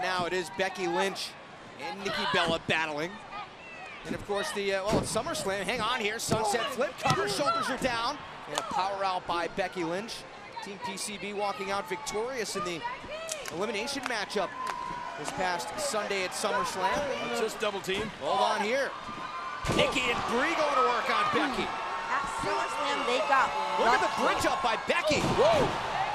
now, it is Becky Lynch and Nikki Bella battling. And of course, well, it's SummerSlam. Hang on here. Sunset flip, cover, shoulders are down. And a power out by Becky Lynch. Team PCB walking out victorious in the elimination matchup this past Sunday at SummerSlam. It's just double team. Hold on here. Nikki and Brie going to work on Becky. At SummerSlam, they got Look at the bridge up by Becky. Whoa.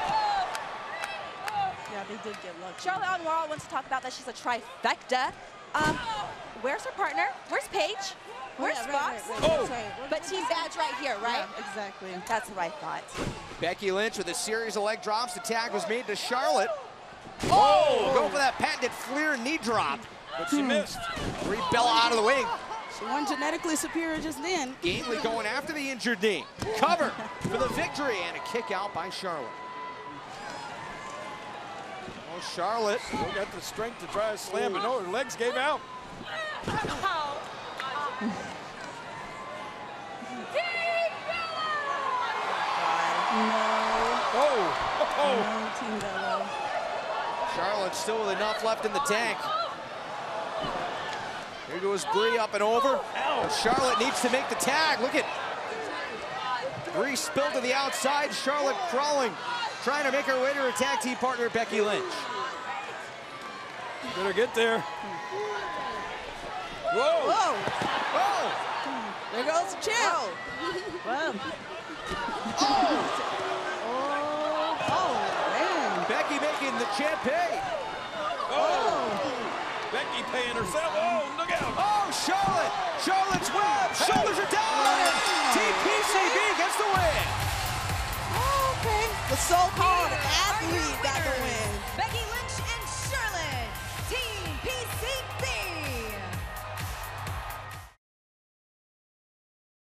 Yeah, they did get lucky. Charlotte Anwar wants to talk about that she's a trifecta. Where's her partner? Where's Paige? Where's Fox? But Team Badge right here, right? Yeah, exactly. That's what I thought. Becky Lynch with a series of leg drops. The tag was made to Charlotte. Oh! Go for that patented Fleer knee drop. But she missed. Brie Bella out of the way. She won genetically superior just then. Gately going after the injured knee. Cover for the victory and a kick out by Charlotte. Oh, Charlotte. Still got the strength to try to slam, but no, her legs gave out. No, Team Bella. Charlotte still with enough left in the tank. Here goes Brie up and over. Charlotte needs to make the tag. Look at Brie spilled to the outside. Charlotte crawling, trying to make her way to her tag team partner, Becky Lynch. Better get there. Whoa! Whoa! Oh! There goes the champ. Well. Oh, man. Becky making the champ pay. Becky paying herself. Oh, look out! Oh, Charlotte! Charlotte's web! Shoulders are down! And Team PCB gets the win! Oh, okay. The so-called athlete